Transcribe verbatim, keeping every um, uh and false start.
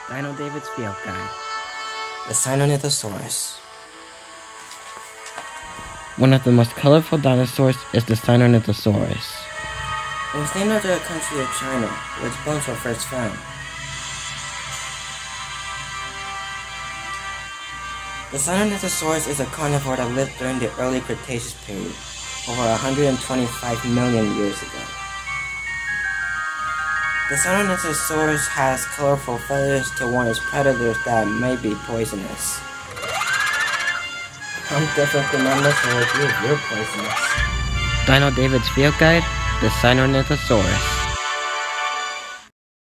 Dino David's Field Guide. The Sinornithosaurus. One of the most colorful dinosaurs is the Sinornithosaurus. It was named after the country of China, where its bones were first found. The Sinornithosaurus is a carnivore that lived during the early Cretaceous period, over one hundred twenty-five million years ago. The Sinornithosaurus has colorful feathers to warn its predators that may be poisonous. I'm definitely not messing with you if you're poisonous. Dino David's Field Guide, the Sinornithosaurus.